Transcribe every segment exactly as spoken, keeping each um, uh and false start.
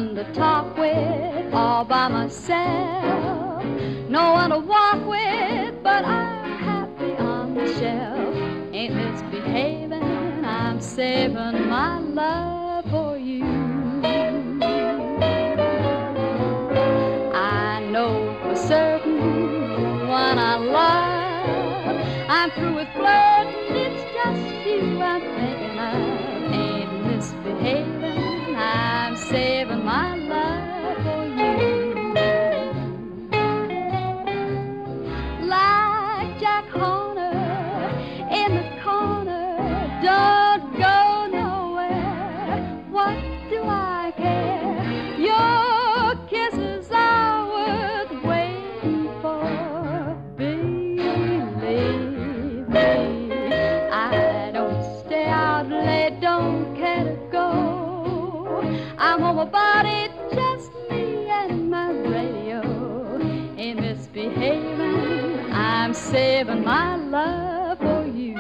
one to talk with all by myself. No one to walk with, but I'm happy on the shelf. Ain't misbehaving, I'm saving my love for you. I know for certain the one I love, I'm through with flirting, it's just you I'm thinking of. Ain't misbehaving, I'm saving my love for you. Like Jack Horner in the corner, don't go nowhere. What do I care? Your kisses are worth waiting for. Believe me, I don't stay out late, don't care to go. I'm home about it, just me and my radio. Ain't misbehaving, I'm saving my love for you.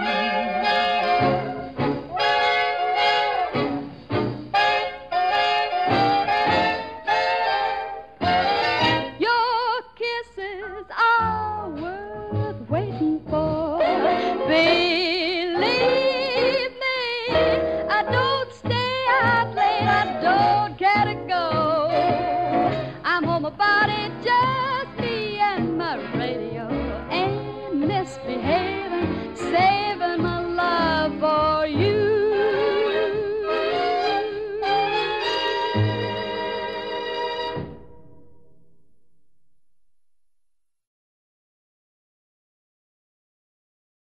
Your kisses are worth waiting for. Believe me, I don't stay out late, I don't care to go. I'm home about it, just me and my radio. Ain't misbehaving,